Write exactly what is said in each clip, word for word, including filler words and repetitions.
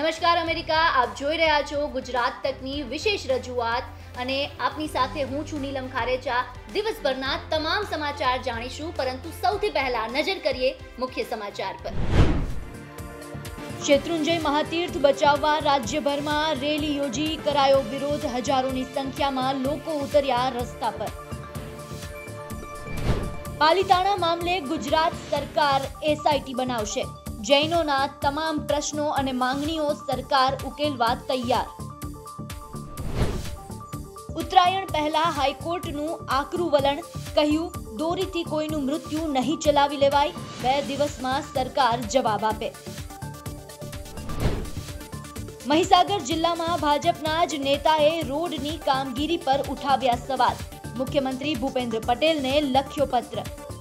નમસ્કાર અમેરિકા, આપ જોઈ રહ્યા છો ગુજરાત તકની વિશેષ રજૂઆત અને આપની સાથે હું છું નીલમ ખારેચા। દિવસભરના તમામ સમાચાર જાણીશું, પરંતુ સૌથી પહેલા નજર કરીએ મુખ્ય સમાચાર પર। શેત્રુંજય મહાતીર્થ બચાવવા રાજ્યભરમાં રેલી યોજી કરાયો વિરોધ। હજારોની સંખ્યામાં લોકો ઉતર્યા રસ્તા પર। પાલિતાણા મામલે ગુજરાત સરકાર એસઆઈટી બનાવશે। જૈનોના તમામ પ્રશ્નો અને માંગણીઓ સરકાર ઉકેલવા તૈયાર। ઉત્તરાયણ પહેલા હાઈકોર્ટનું આકરું વલણ, કહ્યું દોરીથી કોઈનું મૃત્યુ નહીં ચલાવી લેવાય, બે દિવસમાં સરકાર જવાબ આપે। મહીસાગર જિલ્લામાં ભાજપના જ નેતાએ રોડની કામગીરી પર ઉઠાવ્યા સવાલ। મુખ્યમંત્રી ભૂપેન્દ્ર પટેલને લખ્યો પત્ર।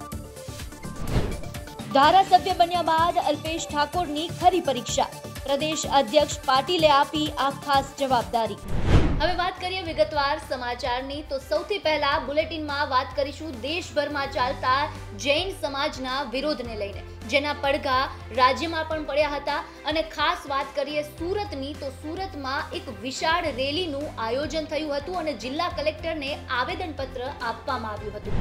ધારાસભ્ય બન્યા બાદ અલ્પેશ ઠાકોરની ખરી પરીક્ષા, પ્રદેશ અધ્યક્ષ પાટીલે આપી આ ખાસ જવાબદારી। હવે વાત કરીએ વિગતવાર સમાચારની, તો સૌથી પહેલા બુલેટિનમાં વાત કરીશું દેશભરમાં ચાલતા જૈન સમાજના વિરોધને લઈને, જેના પડઘા રાજ્યમાં પણ પડ્યા હતા। અને ખાસ વાત કરીએ સુરતની, તો સુરતમાં એક વિશાળ રેલીનું આયોજન થયું હતું અને જિલ્લા કલેક્ટરને આવેદનપત્ર આપવામાં આવ્યું હતું।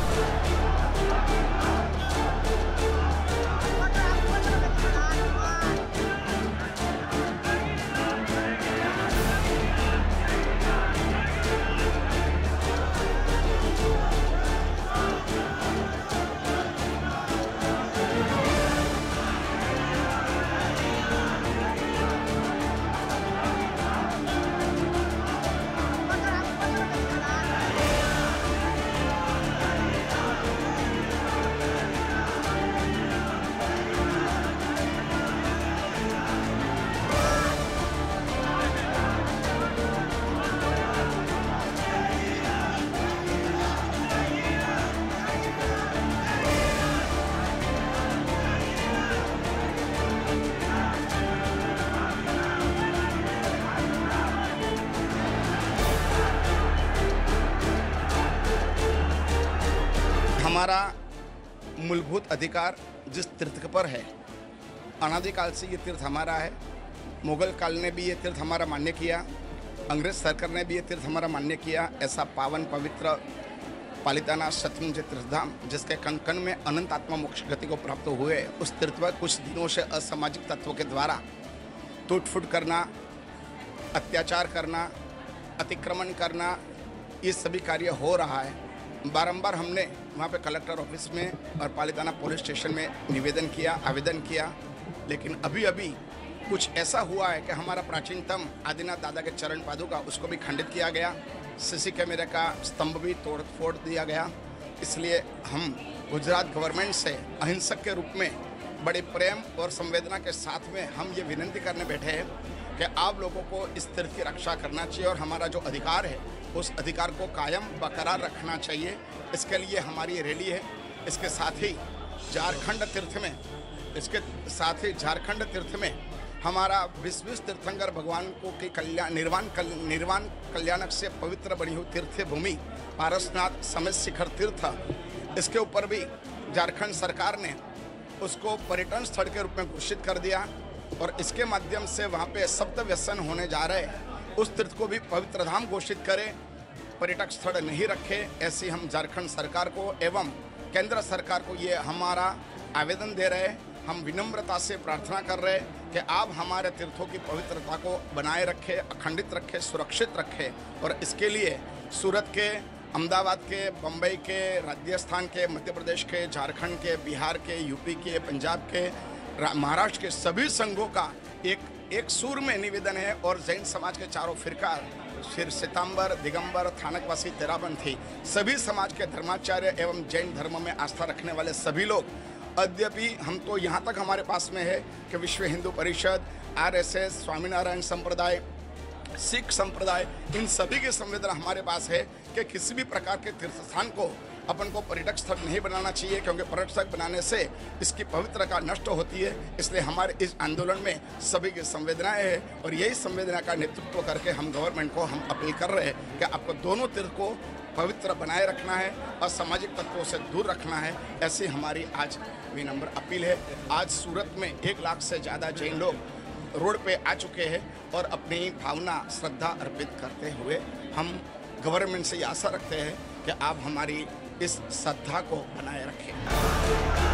हमारा मूलभूत अधिकार जिस तीर्थ पर है, अनादिकाल से ये तीर्थ हमारा है। मुगल काल ने भी ये तीर्थ हमारा मान्य किया, अंग्रेज सरकार ने भी ये तीर्थ हमारा मान्य किया। ऐसा पावन पवित्र पालिताना शत्रुंजय तीर्थधाम, जिसके कण कण में अनंत आत्मा मोक्ष गति को प्राप्त हुए, उस तीर्थ पर कुछ दिनों से असामाजिक तत्वों के द्वारा टूट फूट करना, अत्याचार करना, अतिक्रमण करना, ये सभी कार्य हो रहा है। बारंबार हमने वहाँ पे कलेक्टर ऑफिस में और पालिताना पुलिस स्टेशन में निवेदन किया, आवेदन किया, लेकिन अभी अभी कुछ ऐसा हुआ है कि हमारा प्राचीनतम आदिनाथ दादा के चरण पादुका उसको भी खंडित किया गया, सीसी कैमरे का स्तंभ भी तोड़ फोड़ दिया गया। इसलिए हम गुजरात गवर्नमेंट से अहिंसक के रूप में बड़े प्रेम और संवेदना के साथ में हम ये विनती करने बैठे हैं कि आप लोगों को इस तीर्थ की रक्षा करना चाहिए और हमारा जो अधिकार है उस अधिकार को कायम बरकरार रखना चाहिए। इसके लिए हमारी रैली है। इसके साथ ही झारखंड तीर्थ में इसके साथ ही झारखंड तीर्थ में हमारा विश्व तीर्थंकर भगवान को की कल्याण निर्वाण कल, निर्वाण कल्याणक से पवित्र बनी हुई तीर्थ भूमि पारसनाथ समेत शिखर तीर्थ, इसके ऊपर भी झारखंड सरकार ने उसको पर्यटन स्थल के रूप में घोषित कर दिया और इसके माध्यम से वहाँ पे सप्त व्यसन होने जा रहे हैं। उस तीर्थ को भी पवित्र धाम घोषित करें, पर्यटक स्थल नहीं रखे, ऐसी हम झारखंड सरकार को एवं केंद्र सरकार को ये हमारा आवेदन दे रहे हैं। हम विनम्रता से प्रार्थना कर रहे हैं कि आप हमारे तीर्थों की पवित्रता को बनाए रखें, अखंडित रखें, सुरक्षित रखें। और इसके लिए सूरत के, अहमदाबाद के, बम्बई के, राजस्थान के, मध्य प्रदेश के, झारखंड के, बिहार के, यूपी के, पंजाब के, महाराष्ट्र के सभी संघों का एक एक सूर में निवेदन है। और जैन समाज के चारों फिरका, फिर श्वेतांबर, दिगंबर, थानकवासी, तेरापंथी, सभी समाज के धर्माचार्य एवं जैन धर्म में आस्था रखने वाले सभी लोग, यद्यपि हम तो यहाँ तक हमारे पास में है कि विश्व हिंदू परिषद, आरएसएस, स्वामीनारायण संप्रदाय, सिख संप्रदाय, इन सभी की संवेदना हमारे पास है कि किसी भी प्रकार के तीर्थ स्थान को अपन को पर्यटक स्थल नहीं बनाना चाहिए, क्योंकि पर्यटक स्थल बनाने से इसकी पवित्रता नष्ट होती है। इसलिए हमारे इस आंदोलन में सभी की संवेदनाएं हैं और यही संवेदना का नेतृत्व करके हम गवर्नमेंट को हम अपील कर रहे हैं कि आपको दोनों तीर्थ को पवित्र बनाए रखना है, असामाजिक तत्वों से दूर रखना है, ऐसी हमारी आज विनम्र अपील है। आज सूरत में एक लाख से ज़्यादा जैन लोग रोड पे आ चुके हैं और अपनी भावना श्रद्धा अर्पित करते हुए हम गवर्नमेंट से आशा रखते हैं कि आप हमारी इस श्रद्धा को बनाए रखें।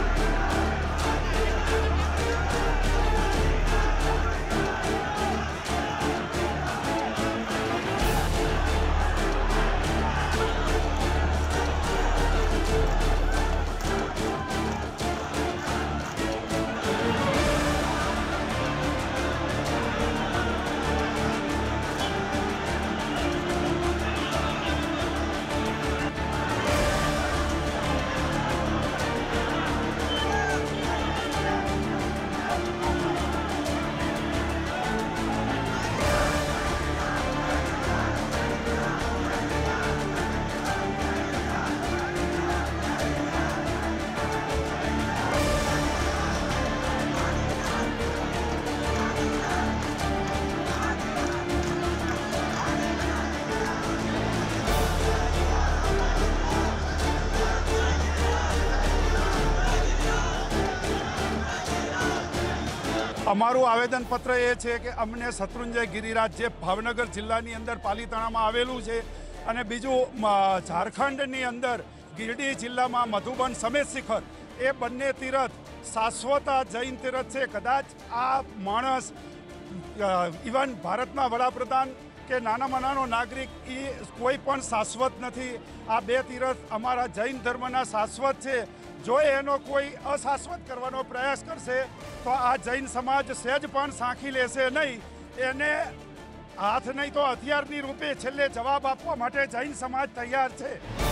અમારું આવેદનપત્ર એ છે કે અમને શત્રુંજય ગિરિરાજ જે ભાવનગર જિલ્લાની અંદર પાલીતાણામાં આવેલું છે અને બીજું ઝારખંડની અંદર ગિરડી જિલ્લામાં મધુબન સમેત શિખર એ બંને તીરથ શાશ્વત જૈન તીરથ છે। કદાચ આ માણસ ઇવન ભારતના વડાપ્રધાન કે નાનામાં નાનો નાગરિક એ કોઈ પણ શાશ્વત નથી। આ બે તીરથ અમારા જૈન ધર્મના શાશ્વત છે। જો એનો કોઈ અશાશ્વત કરવાનો પ્રયાસ કરશે તો આ જૈન સમાજ સહેજ પણ સાંખી લેશે નહીં। એને હાથ નહીં તો હથિયારની રૂપે છેલ્લે જવાબ આપવા માટે જૈન સમાજ તૈયાર છે।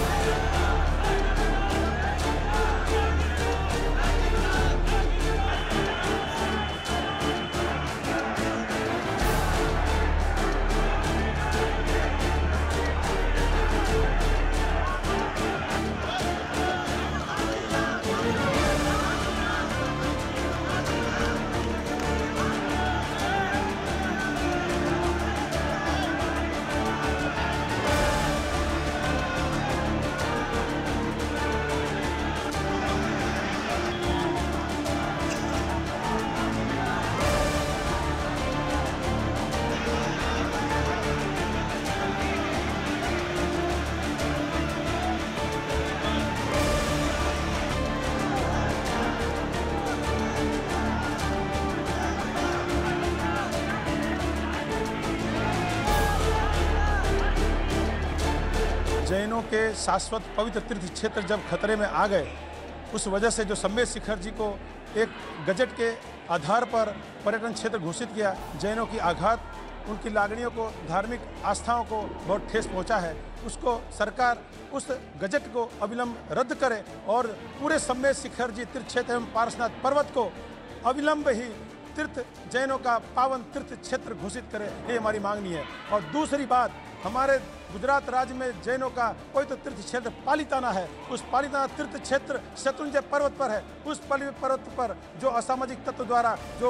जैनों के शाश्वत पवित्र तीर्थ क्षेत्र जब खतरे में आ गए, उस वजह से जो समेत शिखर जी को एक गजट के आधार पर पर्यटन क्षेत्र घोषित किया, जैनों की आघात, उनकी लागणियों को, धार्मिक आस्थाओं को बहुत ठेस पहुंचा है। उसको सरकार उस गजट को अविलंब रद्द करे और पूरे समेत शिखर जी तीर्थ क्षेत्र एवं पारसनाथ पर्वत को अविलंब ही तीर्थ जैनों का पावन तीर्थ क्षेत्र घोषित करे, ये हमारी मांगनी है। और दूसरी बात, हमारे गुजरात राज्य में जैनों का पवित्र तीर्थ क्षेत्र पालीताना है। उस पालीताना तीर्थ क्षेत्र शत्रुंजय पर्वत पर है। उस पर्वत पर जो असामाजिक तत्व द्वारा जो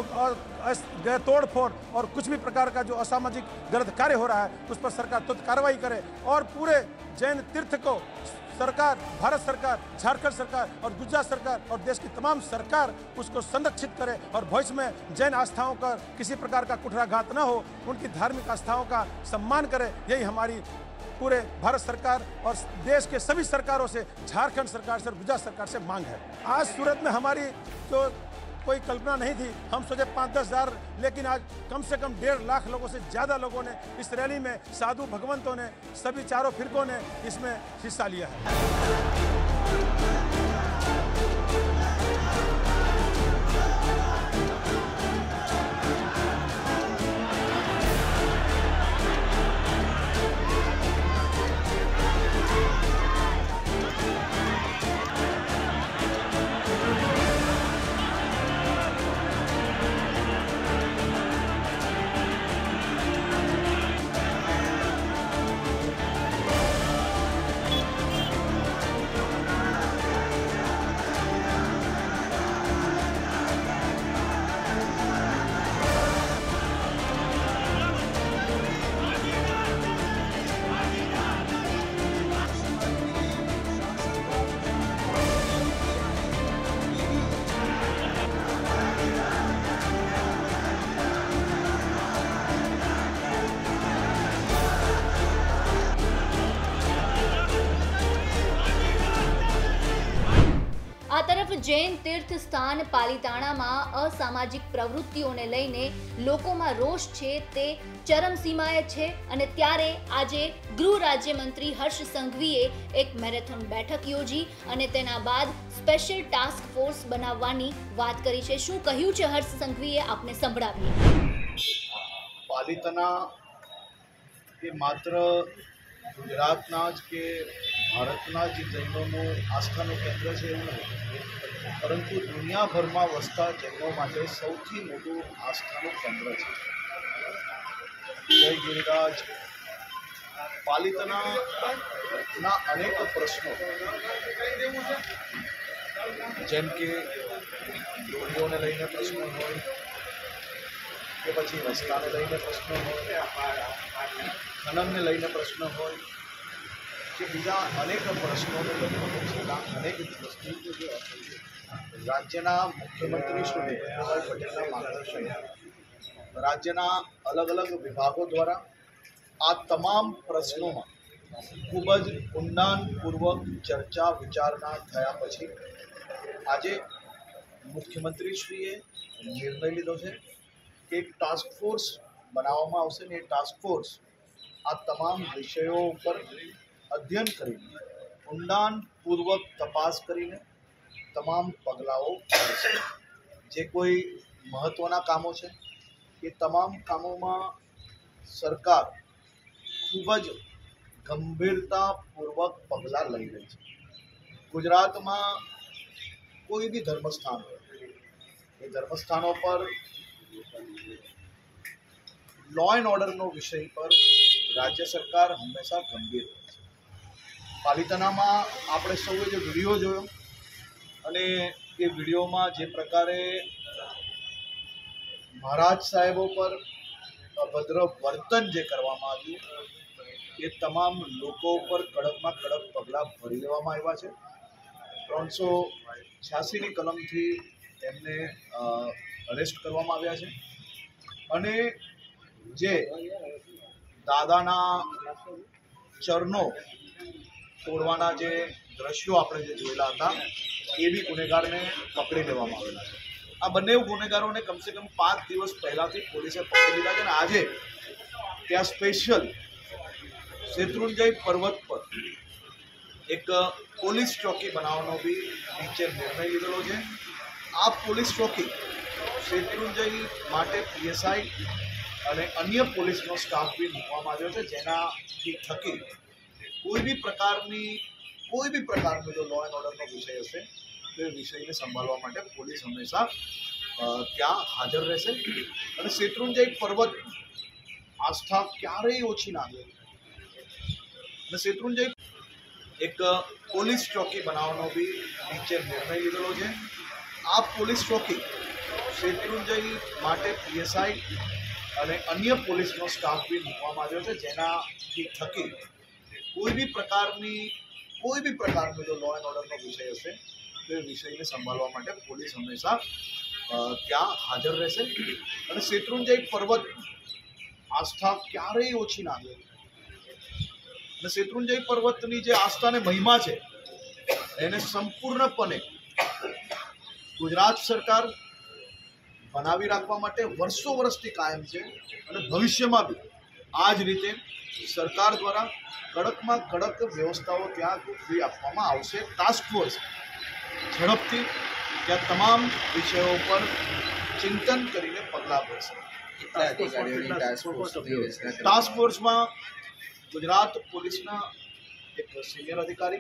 तोड़ फोड़ और कुछ भी प्रकार का जो असामाजिक गलत कार्य हो रहा है, उस पर सरकार तुरंत कार्रवाई करे और पूरे जैन तीर्थ को सरकार, भारत सरकार, झारखंड सरकार और गुजरात सरकार और देश की तमाम सरकार उसको संरक्षित करे और भविष्य में जैन आस्थाओं का किसी प्रकार का कुठाराघात न हो, उनकी धार्मिक आस्थाओं का सम्मान करे। यही हमारी पूरे भारत सरकार और देश के सभी सरकारों से, झारखंड सरकार से और गुजरात सरकार से मांग है। आज सूरत में हमारी जो कोई कल्पना नहीं थी, हम सोचे पाँच दस हज़ार, लेकिन आज कम से कम डेढ़ लाख लोगों से ज़्यादा लोगों ने इस रैली में, साधु भगवंतों ने, सभी चारों फिरकों ने इसमें हिस्सा लिया है। જૈન તીર્થ સ્થાન પાલિતાણામાં અસામાજિક પ્રવૃત્તિઓને લઈને લોકોમાં રોષ છે તે ચરમસીમાએ છે અને ત્યારે આજે ગૃહ રાજ્યમંત્રી હર્ષ સંઘવીએ એક મેરેથોન બેઠક યોજી અને તેના બાદ સ્પેશિયલ ટાસ્ક ફોર્સ બનાવવાની વાત કરી છે। શું કહ્યું છે હર્ષ સંઘવીએ, આપને સંભળાવીએ। પાલિતાણા એ માત્ર ગુજરાતના જ કે ભારતના જ જૈનોનું આસ્થાનું કેન્દ્ર છે એવું નથી, પરંતુ દુનિયાભરમાં વસતા જૈનો માટે સૌથી મોટું આસ્થાનું કેન્દ્ર છે। જય ગિરિરાજ। પાલિતાણાના અનેક પ્રશ્નો, જેમ કે જોડીઓને લઈને પ્રશ્નો હોય કે પછી રસ્તાને લઈને પ્રશ્નો હોય, ખનનને લઈને પ્રશ્નો હોય કે બીજા અનેક પ્રશ્નોને લઈને છેલ્લા અનેક દિવસથી રાજ્યના મુખ્યમંત્રી શ્રી ભૂપેન્દ્રભાઈ પટેલના માર્ગદર્શન રાજ્યના અલગ અલગ વિભાગો દ્વારા આ તમામ પ્રશ્નોમાં ખૂબ જ ઊંડાણપૂર્વક ચર્ચા વિચારણા થયા પછી આજે મુખ્યમંત્રીશ્રીએ નિર્ણય લીધો છે કે એક ટાસ્ક ફોર્સ બનાવવામાં આવશે ને એ ટાસ્ક ફોર્સ આ તમામ વિષયો ઉપર અધ્યયન કરીને ઊંડાણપૂર્વક તપાસ કરીને તમામ પગલાઓ કરશે। જે કોઈ મહત્ત્વના કામો છે એ તમામ કામોમાં સરકાર ખૂબ જ ગંભીરતાપૂર્વક પગલાં લઈ રહી છે। ગુજરાતમાં કોઈ બી ધર્મસ્થાન હોય એ ધર્મસ્થાનો પર લો એન્ડ ઓર્ડરનો વિષય પર રાજ્ય સરકાર હંમેશા ગંભીર હોય છે। પાલિતાણામાં આપણે સૌએ જે વિડીયો જોયો અને એ વિડીયોમાં જે પ્રકારે મહારાજ સાહેબો પર અભદ્ર વર્તન જે કરવામાં આવ્યું એ તમામ લોકો ઉપર કડકમાં કડક પગલાં ભરી લેવામાં આવ્યા છે। ત્રણસો છ્યાસીની કલમથી એમને અરેસ્ટ કરવામાં આવ્યા છે અને જે દાદાના ચરણો તોડવાના જે દ્રશ્યો આપણે જે જોયેલા હતા એ બી ગુનેગારને પકડી લેવામાં આવેલા છે। આ બંને ગુનેગારોને કમસે કમ પાંચ દિવસ પહેલાંથી પોલીસે પકડી લીધા છે અને આજે ત્યાં સ્પેશિયલ શેત્રુંજય પર્વત પર એક પોલીસ ચોકી બનાવવાનો બી નીચે નિર્ણય લીધેલો છે। આ પોલીસ ચોકી શેત્રુંજય માટે પીએસઆઈ અને અન્ય પોલીસનો સ્ટાફ બી મૂકવામાં આવ્યો છે, જેનાથી થકી કોઈ બી પ્રકારની કોઈ બી પ્રકારનો જો લો એન્ડ ઓર્ડરનો વિષય હશે તો એ વિષયને સંભાળવા માટે પોલીસ હંમેશા ત્યાં હાજર રહેશે અને શેત્રુંજય પર્વત આસ્થા ક્યારેય ઓછી ના થાય અને શેત્રુંજય એક પોલીસ ચોકી બનાવવાનો બી નીચે નિર્ણય લીધેલો છે। આ પોલીસ ચોકી શેત્રુંજય માટે પીએસઆઈ અને અન્ય પોલીસનો સ્ટાફ બી મૂકવામાં આવ્યો છે, જેનાથી થકી કોઈ બી પ્રકારની કોઈ બી પ્રકારનો જો લો એન્ડ ઓર્ડરનો વિષય હશે તો એ વિષયને સંભાળવા માટે પોલીસ હંમેશા ત્યાં હાજર રહેશે અને શેત્રુંજય પર્વત આસ્થા ક્યારેય ઓછી ના થાય અને શેત્રુંજય પર્વતની જે આસ્થાને મહિમા છે એને સંપૂર્ણપણે ગુજરાત સરકાર બનાવી રાખવા માટે વર્ષો વર્ષથી કાયમ છે અને ભવિષ્યમાં બી આ જ રીતે સરકાર દ્વારા કડકમાં કડક વ્યવસ્થાઓ ત્યાં ગોઠવી આપવામાં આવશે। ટાસ્ક ફોર્સ ઝડપથી ત્યાં તમામ વિષયો પર ચિંતન કરીને પગલાં ભરશે। ટાસ્ક ફોર્સમાં ગુજરાત પોલીસના એક સિનિયર અધિકારી,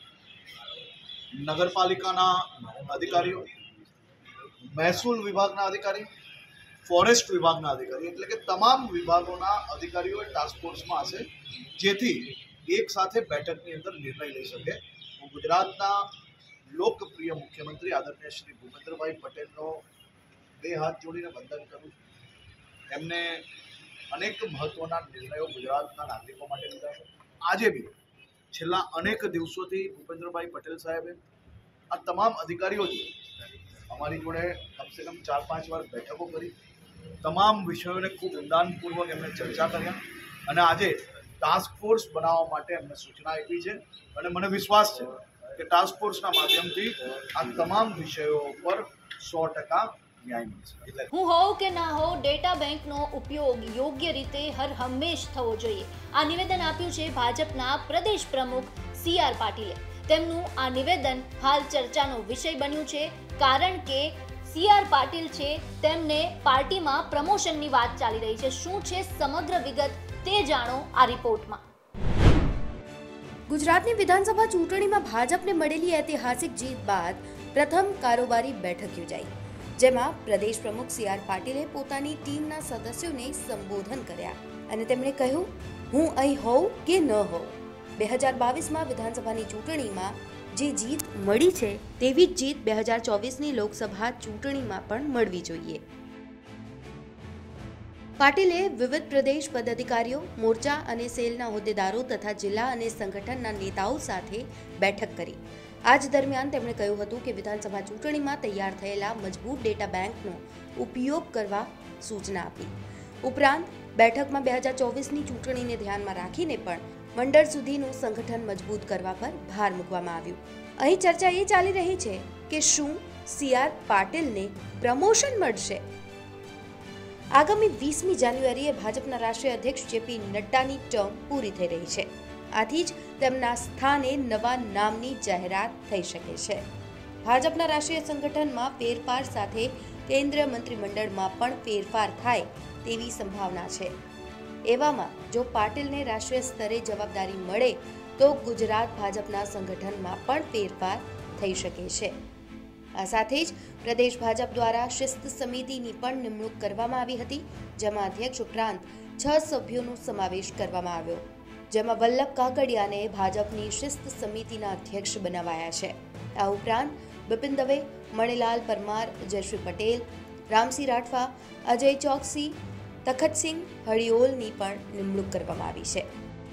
નગરપાલિકાના અધિકારીઓ, મહેસૂલ વિભાગના અધિકારી, ફોરેસ્ટ વિભાગના અધિકારી, એટલે કે તમામ વિભાગોના અધિકારીઓ ટાસ્ક ફોર્સમાં હશે, જેથી એક સાથે બેઠકની અંદર નિર્ણય લઈ શકે। હું ગુજરાતના લોકપ્રિય મુખ્યમંત્રી આદરણીય શ્રી ભૂપેન્દ્રભાઈ પટેલનો બે હાથ જોડીને વંદન કરું છું। એમને અનેક મહત્ત્વના નિર્ણયો ગુજરાતના નાગરિકો માટે લીધા છે। આજે બી છેલ્લા અનેક દિવસોથી ભૂપેન્દ્રભાઈ પટેલ સાહેબે આ તમામ અધિકારીઓ જોડે અમારી જોડે કમસે કમ ચાર પાંચ વાર બેઠકો કરી, તમામ વિષયોને ખૂબ ઊંડાણપૂર્વક એમને ચર્ચા કર્યા અને આજે ટાસ્ક ફોર્સ બનાવવા માટે એમને સૂચના આપી છે અને મને વિશ્વાસ છે કે કે ટાસ્ક ફોર્સના માધ્યમથી આ તમામ વિષયો પર સો ટકા ન્યાય મળશે। હું હોઉં કે ના હોઉં, ડેટા બેંકનો ઉપયોગ યોગ્ય રીતે હર હંમેશ થવો જોઈએ, આ નિવેદન આપ્યું છે ભાજપના પ્રદેશ પ્રમુખ સી આર પાટીલે। તેમનું આ નિવેદન હાલ ચર્ચાનો વિષય બન્યું છે, કારણ કે સી આર પાટીલ છે તેમને પાર્ટીમાં પ્રમોશનની વાત ચાલી રહી છે। શું છે સમગ્ર વિગત તે જાણો આ રિપોર્ટમાં। ગુજરાતની વિધાનસભા ચૂંટણીમાં ભાજપને મળેલી ઐતિહાસિક જીત બાદ પ્રથમ કારોબારી બેઠક યોજાઈ, જેમાં પ્રદેશ પ્રમુખ સી આર પાટીલે પોતાની ટીમના સદસ્યોને સંબોધન કર્યા અને તેમણે કહ્યું, હું અહીં હોઉં કે ન હોઉં, બે હજાર બાવીસમાં વિધાનસભાની ચૂંટણીમાં જે જીત મળી છે તેવી જ જીત બે હજાર ચોવીસની લોકસભા ચૂંટણીમાં પણ મળવી જોઈએ। પાટીલે વિવિધ પ્રદેશ પદાધિકારીઓ, મોરચા અને સેલના હોદ્દેદારો તથા જિલ્લા અને સંગઠનના નેતાઓ સાથે બેઠક કરી। આ જ દરમિયાન તેમણે કહ્યું હતું કે વિધાનસભા ચૂંટણીમાં તૈયાર થયેલા મજબૂત ડેટા બેંકનો ઉપયોગ કરવા સૂચના આપી। ઉપરાંત બેઠકમાં બે હજાર ચોવીસની ચૂંટણીને ધ્યાનમાં રાખીને પણ મંડળ સુધીનું સંગઠન મજબૂત કરવા પર ભાર મૂકવામાં આવ્યું। અહીં ચર્ચા એ ચાલી રહી છે કે શું સી આર પાટીલને પ્રમોશન મળશે? આગામી વીસમી જાન્યુઆરીએ ભાજપના રાષ્ટ્રીય અધ્યક્ષ જે પી નડ્ડાની ટર્મ પૂરી થઈ રહી છે, આથી જ તેમના સ્થાને નવા નામની જાહેરાત થઈ શકે છે। ભાજપના રાષ્ટ્રીય સંગઠનમાં ફેરફાર સાથે કેન્દ્રીય મંત્રીમંડળમાં પણ ફેરફાર થાય તેવી સંભાવના છે। એવામાં જો પાટીલને રાષ્ટ્રીય સ્તરે જવાબદારી મળે તો ગુજરાત ભાજપના સંગઠનમાં પણ ફેરફાર થઈ શકે છે। આ સાથે જ પ્રદેશ ભાજપ દ્વારા શિસ્ત સમિતિની પણ નિમણૂક કરવામાં આવી હતી, જેમાં અધ્યક્ષ ઉપરાંત છ સભ્યોનો સમાવેશ કરવામાં આવ્યો, જેમાં વલ્લભ કાકડિયાને ભાજપની શિસ્ત સમિતિના અધ્યક્ષ બનાવાયા છે। આ ઉપરાંત બિપિન દવે, મણિલાલ પરમાર, જયશ્રી પટેલ, રામસિંહ રાઠવા, અજય ચોકસી, તખતસિંહ હડિયોલની પણ નિમણૂક કરવામાં આવી છે।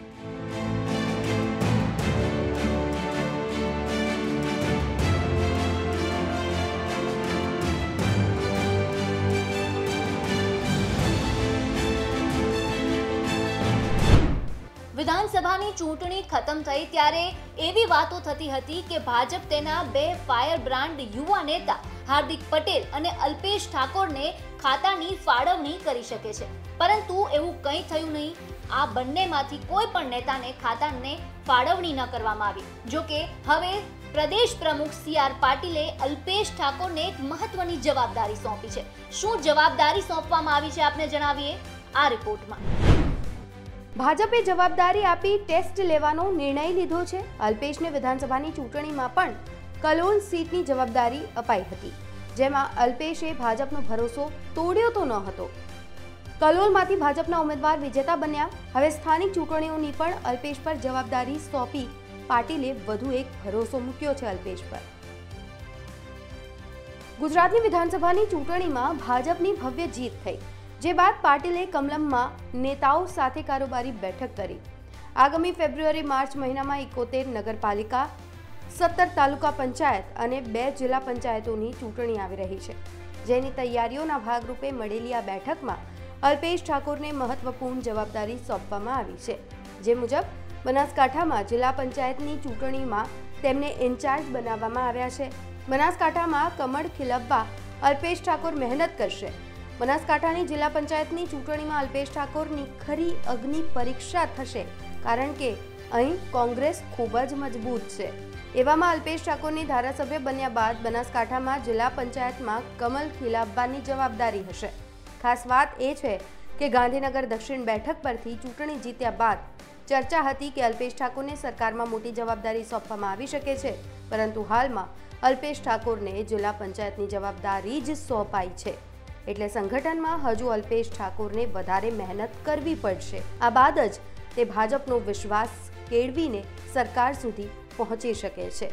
વિધાનસભાની ચૂંટણી ખતમ થઈ ત્યારે એવી વાતો થતી હતી કે ભાજપ તેના બે ફાયર બ્રાન્ડ યુવા નેતા હાર્દિક પટેલ અને અલ્પેશ ઠાકોરને ખાતાની ફાળવણી કરી શકે છે, પરંતુ એવું કંઈ થયું નહીં। આ બંનેમાંથી કોઈ પણ નેતાને ખાતાને ફાળવણી ન કરવામાં આવી। જો કે હવે પ્રદેશ પ્રમુખ સી આર પાટીલે અલ્પેશ ઠાકોરને એક મહત્વની જવાબદારી સોંપી છે। શું જવાબદારી સોંપવામાં આવી છે આપને જણાવીએ આ રિપોર્ટમાં। ભાજપે જવાબદારી આપી ટેસ્ટ લેવાનો નિર્ણય લીધો છે। અલ્પેશને વિધાનસભાની ચૂંટણીમાં પણ કલોલ સીટની જવાબદારી અપાઈ હતી, જેમાં અલ્પેશે ભાજપનો ભરોસો તોડ્યો તો ન હતો। કલોલમાંથી ભાજપના ઉમેદવાર વિજેતા બન્યા। હવે સ્થાનિક ચૂંટણીઓની પણ અલ્પેશ પર જવાબદારી સોંપી પાટીલે વધુ એક ભરોસો મૂક્યો છે અલ્પેશ પર। ગુજરાતની વિધાનસભાની ચૂંટણીમાં ભાજપની ભવ્ય જીત થઈ, જે બાદ પાટીલે કમલમમાં નેતાઓ સાથે કારોબારી બેઠક કરી। આગામી ફેબ્રુઆરી માર્ચ મહિનામાં એકોતેર નગરપાલિકા, સત્તર તાલુકા પંચાયત અને બે જિલ્લા પંચાયતોની ચૂંટણી આવી રહી છે, જેની તૈયારીઓના ભાગરૂપે મળેલી આ બેઠકમાં અલ્પેશ ઠાકોરને મહત્વપૂર્ણ જવાબદારી સોંપવામાં આવી છે। જે મુજબ બનાસકાંઠામાં જિલ્લા પંચાયતની ચૂંટણીમાં તેમને ઇન્ચાર્જ બનાવવામાં આવ્યા છે। બનાસકાંઠામાં કમળ ખીલવવા અલ્પેશ ઠાકોર મહેનત કરશે। બનાસકાંઠાની જિલ્લા પંચાયતની ચૂંટણીમાં અલ્પેશ ઠાકોરની ખરી અગ્નિ પરીક્ષા થશે, કારણ કે અહીં કોંગ્રેસ ખૂબ જ મજબૂત છે। એવામાં અલ્પેશ ઠાકોરની ધારાસભ્ય બન્યા બાદ બનાસકાંઠામાં જિલ્લા પંચાયતમાં કમલ ખીલાવવાની જવાબદારી હશે। ખાસ વાત એ છે કે ગાંધીનગર દક્ષિણ બેઠક પરથી ચૂંટણી જીત્યા બાદ ચર્ચા હતી કે અલ્પેશ ઠાકોરને સરકારમાં મોટી જવાબદારી સોંપવામાં આવી શકે છે, પરંતુ હાલમાં અલ્પેશ ઠાકોરને જિલ્લા પંચાયતની જવાબદારી જ સોંપાઈ છે, એટલે સંગઠનમાં હજુ અલ્પેશ ઠાકોરને વધારે મહેનત કરવી પડશે। આ બાદ જ તે ભાજપનો વિશ્વાસ કેળવીને સરકાર સુધી પહોંચી શકે છે।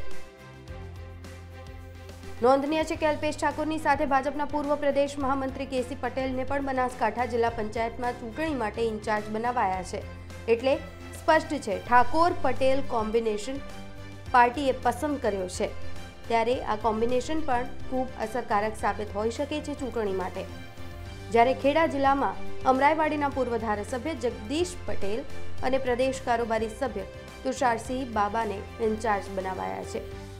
નોંધનીય છે કે અલ્પેશ ઠાકોરની સાથે ભાજપના પૂર્વ પ્રદેશ મહામંત્રી કે સી પટેલને પણ બનાસકાંઠા જિલ્લા પંચાયતમાં ચૂંટણી માટે ઇન્ચાર્જ બનાવાયા છે, એટલે સ્પષ્ટ છે ઠાકોર પટેલ કોમ્બિનેશન પાર્ટીએ પસંદ કર્યો છે। ત્યારે આ કોમ્બિનેશન પણ ખૂબ અસરકારક સાબિત હોઈ શકે છે ચૂંટણી માટે। જ્યારે ખેડા જિલ્લામાં અમરાઈવાડીના પૂર્વ ધારાસભ્ય જગદીશ પટેલ અને પ્રદેશ કારોબારી સભ્ય તુષારસિંહ બાબાને ઇન્ચાર્જ બનાવાયા છે।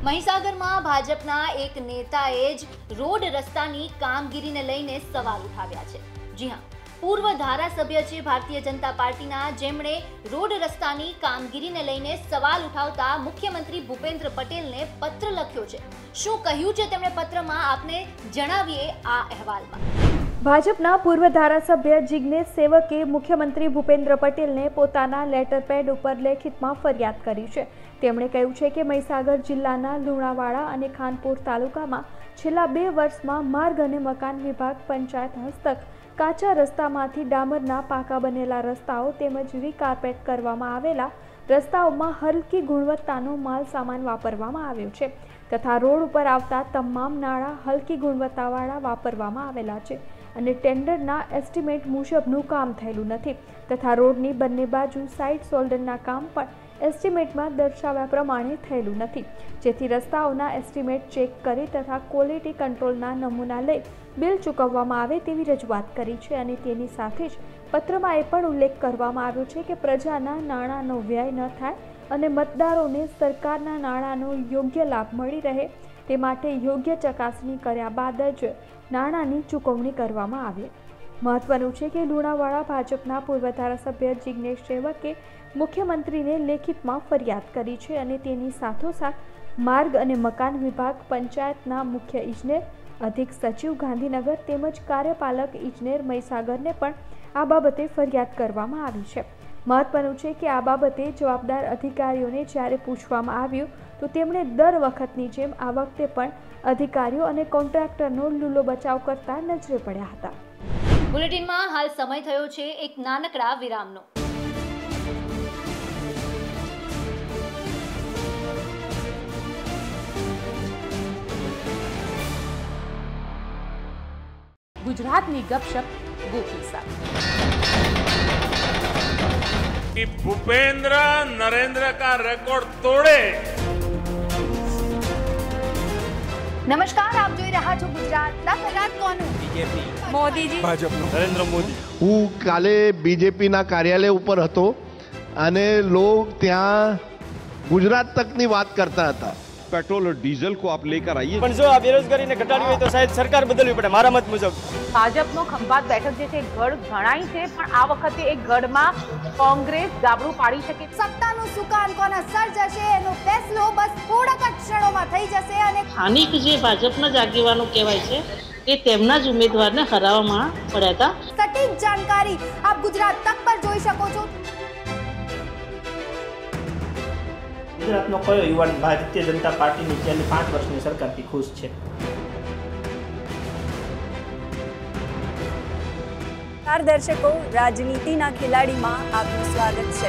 મહીસાગરમાં ભાજપના એક નેતાએ જ રોડ રસ્તાની કામગીરીને લઈને સવાલ ઉઠાવ્યા છે. જી હા, પૂર્વ ધારાસભ્ય છે ભારતીય જનતા પાર્ટીના, જેમણે રોડ રસ્તાની કામગીરીને લઈને સવાલ ઉઠાવતા મુખ્યમંત્રી ભૂપેન્દ્ર પટેલને પત્ર લખ્યો છે. શું કહ્યું છે તેમણે પત્રમાં, આપને જણાવીએ આ અહેવાલમાં. ભાજપના પૂર્વ ધારાસભ્ય જિગ્નેશ સેવકે મુખ્યમંત્રી ભૂપેન્દ્ર પટેલને પોતાના લેટર પેડ ઉપર લેખિતમાં ફરિયાદ કરી છે. તેમણે કહ્યું છે કે મહીસાગર જિલ્લાના લુણાવાડા અને ખાનપુર તાલુકામાં છેલ્લા બે વર્ષમાં માર્ગ અને મકાન વિભાગ પંચાયત હસ્તક કાચા રસ્તામાંથી ડામરના પાકા બનેલા રસ્તાઓ તેમજ રીકાર્પેટ કરવામાં આવેલા રસ્તાઓમાં હલકી ગુણવત્તાનો માલ સામાન વાપરવામાં આવ્યો છે તથા રોડ ઉપર આવતા તમામ નાણાં હલકી ગુણવત્તાવાળા વાપરવામાં આવેલા છે અને ટેન્ડરના એસ્ટિમેટ મુજબનું કામ થયેલું નથી તથા રોડની બંને બાજુ સાઇડ શોલ્ડરના કામ પણ એસ્ટિમેટમાં દર્શાવ્યા પ્રમાણે થયેલું નથી, જેથી રસ્તાઓના એસ્ટિમેટ ચેક કરી તથા ક્વોલિટી કંટ્રોલના નમૂના લઈ બિલ ચૂકવવામાં આવે તેવી રજૂઆત કરી છે. અને તેની સાથે જ પત્રમાં એ પણ ઉલ્લેખ કરવામાં આવ્યો છે કે પ્રજાના નાણાંનો વ્યય ન થાય અને મતદારોને સરકારના નાણાંનો યોગ્ય લાભ મળી રહે તે માટે યોગ્ય ચકાસણી કર્યા બાદ જ નાણાંની ચૂકવણી કરવામાં આવે. મહત્વનું છે કે લુણાવાડા ભાજપના પૂર્વ ધારાસભ્ય જિગ્નેશ સેવકે મુખ્યમંત્રીને લેખિતમાં ફરિયાદ કરી છે અને તેની સાથોસાથ માર્ગ અને મકાન વિભાગ પંચાયતના મુખ્ય ઇજનેર, અધિક સચિવ ગાંધીનગર તેમજ કાર્યપાલક ઇજનેર મહીસાગરને પણ આ બાબતે ફરિયાદ કરવામાં આવી છે. મહત્વનું છે કે આ બાબતે જવાબદાર અધિકારીઓને જ્યારે પૂછવામાં આવ્યું તો તેમણે દર વખતની જેમ આ વખતે પણ અધિકારીઓ અને કોન્ટ્રાક્ટરનો લૂલો બચાવ કરતા નજરે પડ્યા હતા. બુલેટિનમાં હાલ સમય થયો છે એક નાનકડા વિરામનો. गुजरात ની गपशप गोपी साथ कि भूपेंद्र नरेंद्र का रिकॉर्ड तोड़े. નમસ્કાર, આપ જોઈ રહ્યા છો ગુજરાતના પહેલા કોનું બીજેપી મોદીજી ભાજપનો नरेंद्र मोदी. હું કાલે બીજેપીના કાર્યાલય ઉપર હતો અને લોગ ત્યાં ગુજરાત તકની વાત કરતા હતા. पेट्रोल और डीजल को आप लेकर आइए. પણ જો આ બેરોજગારીને ઘટાડવી હોય તો શાયદ સરકાર બદલવી પડે મારા મત મુજબ. ભાજપનો ખંભાત બેઠક જે છે ગઢ ગણાય છે, પણ આ વખતે એક ગઢમાં કોંગ્રેસ ગાબડું પાડી શકે. સત્તાનું સુકાન કોના સર જશે એનો ફેસલો બસ થોડાક જ ક્ષણોમાં થઈ જશે અને સ્થાનિક જે ભાજપના જ આગેવાનો કહેવાય છે એ તેમના જ ઉમેદવારને હરાવવામાં પડ્યા હતા. સટીક જાણકારી આપ ગુજરાત તક પર જોઈ શકો છો. ગુજરાતનો કયો યુવાન ભારતીય જનતા પાર્ટીની છેલ્લી પાંચ વર્ષની સરકારથી ખુશ છે? દર્શકો, રાજનીતિના ખેલાડીમાં આપનું સ્વાગત છે.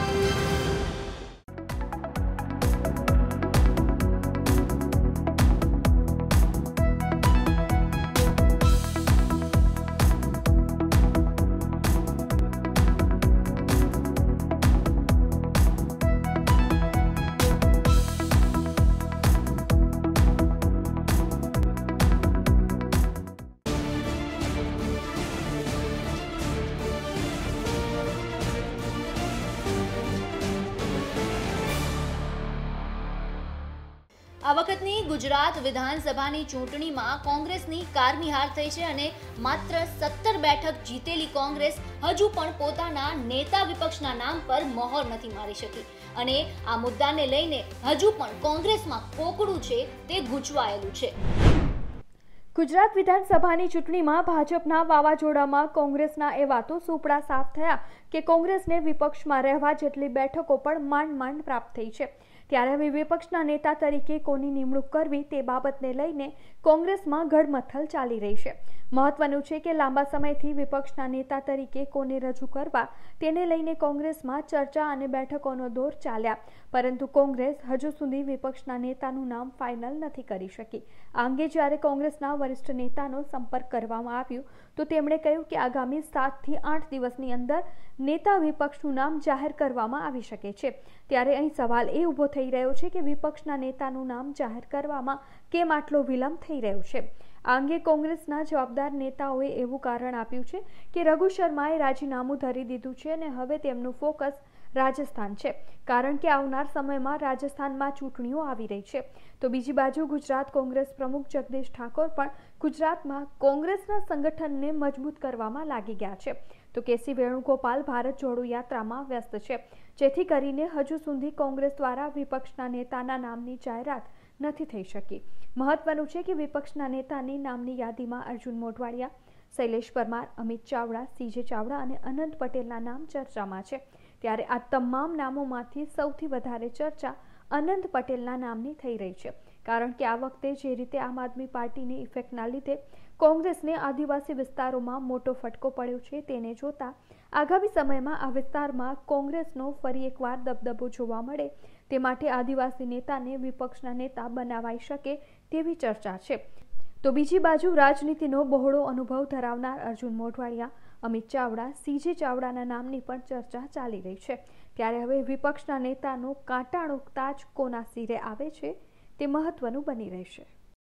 આ વખતની ગુજરાત વિધાનસભાની ચૂંટણીમાં કોંગ્રેસની કારમી હાર થઈ છે અને માત્ર સત્તર બેઠક જીતેલી કોંગ્રેસ હજુ પણ પોતાના નેતા વિપક્ષના નામ પર મહોર નથી મારી શકી અને આ મુદ્દાને લઈને હજુ પણ કોંગ્રેસમાં કોકડું છે તે ગૂંચવાયેલું છે. ગુજરાત વિધાનસભાની ચૂંટણીમાં ભાજપના વાવાઝોડામાં કોંગ્રેસના એ વાતો સુપડા સાફ થયા કે કોંગ્રેસને વિપક્ષમાં રહેવા જેટલી બેઠકો પણ માંડ માંડ પ્રાપ્ત થઈ છે. ત્યારે હવે વિપક્ષના નેતા તરીકે કોની નિમણૂક કરવી તે બાબતને લઈને કોંગ્રેસમાં ગડમથલ ચાલી રહી છે. મહત્વનું છે કે લાંબા સમયથી વિપક્ષના નેતા તરીકે કોને રજૂ કરવા તેને લઈને કોંગ્રેસમાં ચર્ચા અને બેઠકોનો દોર ચાલ્યા, પરંતુ કોંગ્રેસ હજુ સુધી વિપક્ષના નેતાનું નામ ફાઇનલ નથી કરી શકી. આ અંગે જ્યારે કોંગ્રેસના વરિષ્ઠ નેતાનો સંપર્ક કરવામાં આવ્યો તો તેમણે કહ્યું કે આગામી સાતથી આઠ દિવસની અંદર નેતા વિપક્ષનું નામ જાહેર કરવામાં આવી શકે છે. ત્યારે અહીં સવાલ એ ઊભો થઈ રહ્યો છે કે વિપક્ષના નેતાનું નામ જાહેર કરવામાં કેમ આટલો વિલંબ થઈ રહ્યો છે. આ અંગે કોંગ્રેસના જવાબદાર નેતાઓએ એવું કારણ આપ્યું છે કે રઘુ શર્માએ રાજીનામું ધરી દીધું છે અને હવે તેમનું ફોકસ રાજસ્થાન છે, કારણ કે આવનાર સમયમાં રાજસ્થાનમાં ચૂંટણીઓ આવી રહી છે. તો બીજી બાજુ ગુજરાત કોંગ્રેસ પ્રમુખ જગદીશ ઠાકોર પણ ગુજરાતમાં કોંગ્રેસના સંગઠનને મજબૂત કરવામાં લાગી ગયા છે. તો કેસી વેણુગોપાલ ભારત જોડો યાત્રામાં વ્યસ્ત છે, જેથી કરીને હજુ સુધી કોંગ્રેસ દ્વારા વિપક્ષના નેતાના નામની જાહેરાત નથી થઈ શકી. મહત્વનું છે કે વિપક્ષના નેતાની નામની યાદીમાં અર્જુન મોઢવાડિયા, શૈલેષ પરમાર, અમિત ચાવડા, સીજે ચાવડા અને અનંત પટેલના નામ ચર્ચામાં છે. ત્યારે આ તમામ નામોમાંથી સૌથી વધારે ચર્ચા અનંત પટેલના નામની થઈ રહી છે, કારણ કે આ વખતે જે રીતે આમ આદમી પાર્ટીની ઇફેક્ટના લીધે કોંગ્રેસને આદિવાસી વિસ્તારોમાં મોટો ફટકો પડ્યો છે, તેને જોતા આગામી સમયમાં આ વિસ્તારમાં કોંગ્રેસનો ફરી એકવાર દબદબો જોવા મળે તે માટે આદિવાસી નેતાને વિપક્ષના નેતા બનાવાઈ શકે તેવી ચર્ચા છે. તો બીજી બાજુ રાજનીતિનો બહોળો અનુભવ ધરાવનાર અર્જુન મોઢવાડિયા, અમિત ચાવડા, સીજે ચાવડાના નામની પણ ચર્ચા ચાલી રહી છે. ત્યારે હવે વિપક્ષના નેતાનો કાંટાળો તાજ કોના સિરે આવે છે તે મહત્વનું બની રહેશે.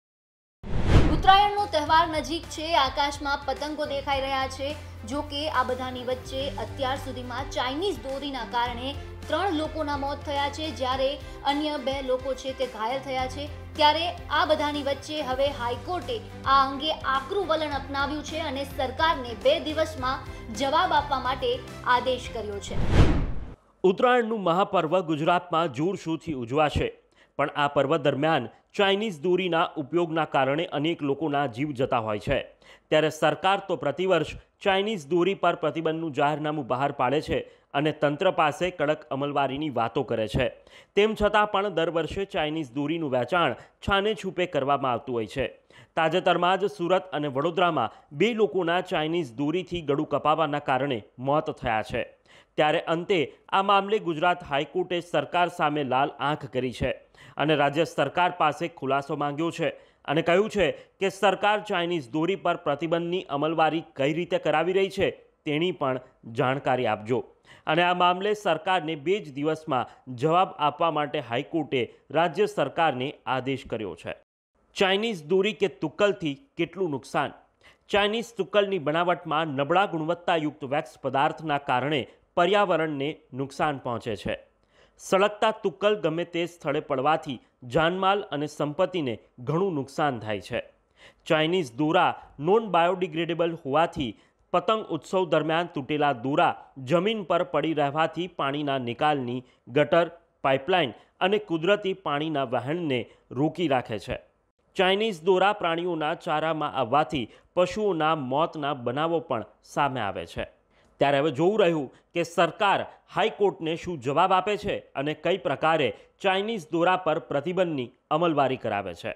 ઉત્તરાયણનો તહેવાર નજીક છે, આકાશમાં પતંગો દેખાઈ રહ્યા છે. જો કે આ બધાની વચ્ચે અત્યાર સુધીમાં ચાઇનીઝ દોરીના કારણે ત્રણ લોકોના મોત થયા છે, જ્યારે અન્ય બે લોકો છે તે ઘાયલ થયા છે. ત્યારે આ બધાની વચ્ચે હવે હાઈકોર્ટે આ અંગે આકરું વલણ અપનાવ્યું છે અને સરકારને બે દિવસમાં જવાબ આપવા માટે આદેશ કર્યો છે. ઉત્તરાયણનું મહાપર્વ ગુજરાતમાં જોરશોરથી ઉજવાશે, પણ આ પર્વ દરમિયાન ચાઇનીઝ દોરીના ઉપયોગના કારણે અનેક લોકોના જીવ જતા હોય છે. ત્યારે સરકાર તો પ્રતિવર્ષ ચાઇનીઝ દોરી પર પ્રતિબંધનું જાહેરનામું બહાર પાડે છે અને તંત્ર પાસે કડક અમલવારીની વાતો કરે છે. તેમ છતાં પણ દર વર્ષે ચાઇનીઝ દોરીનું વેચાણ છાને છૂપે કરવામાં આવતું હોય છે. તાજેતરમાં જ સુરત અને વડોદરામાં બે લોકોના ચાઇનીઝ દોરીથી ગળું કપાવાના કારણે મોત થયા છે. ત્યારે અંતે આ મામલે ગુજરાત હાઈકોર્ટે સરકાર સામે લાલ આંખ કરી છે અને રાજ્ય સરકાર પાસે ખુલાસો માંગ્યો છે અને કહ્યું છે કે સરકાર ચાઇનીઝ દોરી પર પ્રતિબંધની અમલવારી કઈ રીતે કરાવી રહી છે તેની પણ જાણકારી આપજો. અને આ મામલે સરકારને બે જ દિવસમાં જવાબ આપવા માટે હાઈકોર્ટે રાજ્ય સરકારને આદેશ કર્યો છે. ચાઇનીઝ દોરી કે તુક્કલથી કેટલું નુકસાન? ચાઇનીઝ તુક્કલની બનાવટમાં નબળા ગુણવત્તાયુક્ત વેક્સ પદાર્થના કારણે પર્યાવરણને નુકસાન પહોંચે છે. સળગતા તુક્કલ ગમે તે સ્થળે પડવાથી જાનમાલ અને સંપત્તિને ઘણું નુકસાન થાય છે. ચાઇનીઝ દોરા નોન બાયોડિગ્રેડેબલ હોવાથી પતંગ ઉત્સવ દરમિયાન તૂટેલા દોરા જમીન પર પડી રહેવાથી પાણીના નિકાલની ગટર, પાઇપલાઇન અને કુદરતી પાણીના વહેણને રોકી રાખે છે. ચાઇનીઝ દોરા પ્રાણીઓના ચારામાં આવવાથી પશુઓના મોતના બનાવો પણ સામે આવે છે. ત્યારે હવે જોવું રહ્યું કે સરકાર હાઈકોર્ટને શું જવાબ આપે છે અને કઈ પ્રકારે ચાઇનીઝ દોરા પર પ્રતિબંધની અમલવારી કરાવે છે.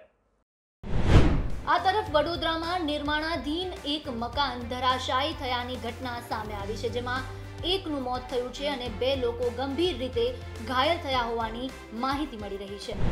આ તરફ વડોદરામાં નિર્માણાધીન એક મકાન ધરાશાયી થયાની ઘટના સામે આવી છે, જેમાં એકનું મોત થયું છે અને બે લોકો ગંભીર રીતે ઘાયલ થયા હોવાની માહિતી મળી રહી છે.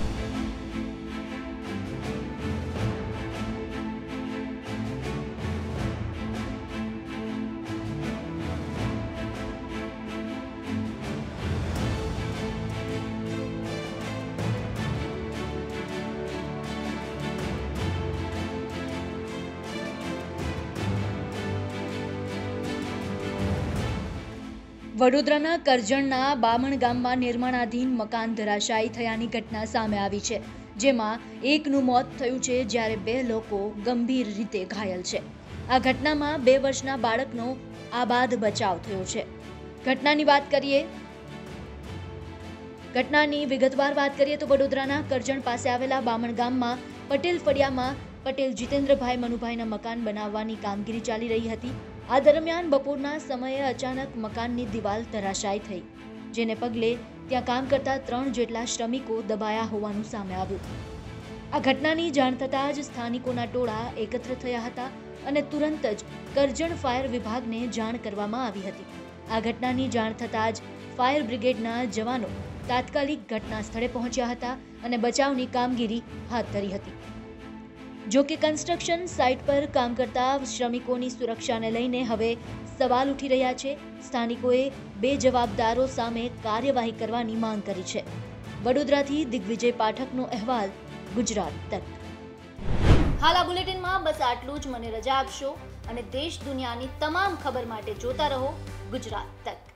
વડોદરાના કરજણના બામણ ગામમાં નિર્માણાધીન મકાન ધરાશાયી થયાની ઘટના સામે આવી છે, જેમાં એકનું મોત થયું છે જ્યારે બે લોકો ગંભીર રીતે ઘાયલ છે. આ ઘટનામાં બે વર્ષના બાળકનો આબાદ બચાવ થયો છે. ઘટનાની વાત કરીએ ઘટનાની વિગતવાર વાત કરીએ તો વડોદરાના કરજણ પાસે આવેલા બામણ ગામમાં પટેલ ફળિયામાં પટેલ જીતેન્દ્રભાઈ મનુભાઈના મકાન બનાવવાની કામગીરી ચાલી રહી હતી. આ દરમિયાન બપોરના સમયે અચાનક મકાનની દિવાલ ધરાશાયી થઈ, જેને પગલે ત્યાં કામ કરતા ત્રણ જેટલા શ્રમિકો દબાયા હોવાનું સામે આવ્યું. આ ઘટનાની જાણ થતાં જ સ્થાનિકોના ટોળા એકત્ર થયા હતા અને તુરંત જ કરજણ ફાયર વિભાગને જાણ કરવામાં આવી હતી. આ ઘટનાની જાણ થતાં જ ફાયર બ્રિગેડના જવાનો તાત્કાલિક ઘટના સ્થળે પહોંચ્યા હતા અને બચાવની કામગીરી હાથ ધરી હતી. જો કે કન્સ્ટ્રક્શન સાઇટ પર કામ કરતા શ્રમિકોની સુરક્ષાને લઈને હવે સવાલ ઉઠી રહ્યા છે. સ્થાનિકોએ બે જવાબદારો સામે કાર્યવાહી કરવાની માંગ કરી છે. વડોદરાથી દિગ્વિજય પાઠકનો અહેવાલ, ગુજરાત તક. હાલ આ બુલેટિનમાં બસ આટલું જ. મને રજા આપશો અને દેશ દુનિયાની તમામ ખબર માટે જોતા રહો ગુજરાત તક.